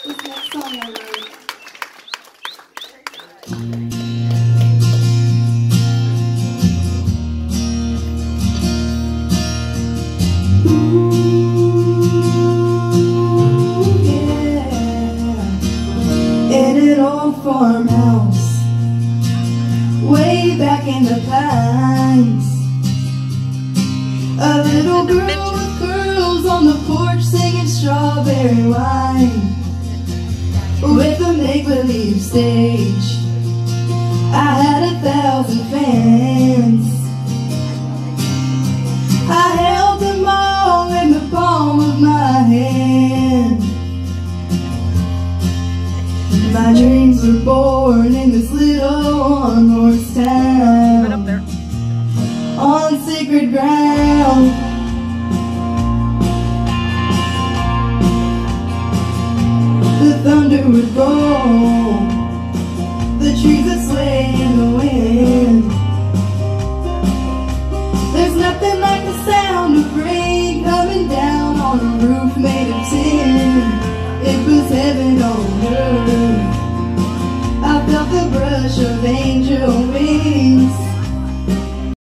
This next song I wrote. Ooh, yeah. In an old farmhouse, way back in the pines, a little girl with curls on the porch singing Strawberry Wine. With a make-believe stage, I had 1,000 fans. I held them all in the palm of my hand. My dreams were born in this little one-horse town, Right up there. on sacred ground. The thunder would roll, the trees would sway